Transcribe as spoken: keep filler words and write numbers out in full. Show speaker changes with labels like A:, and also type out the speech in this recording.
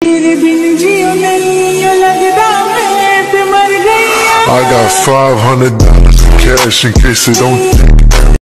A: I got five hundred dollars in cash in case they don't think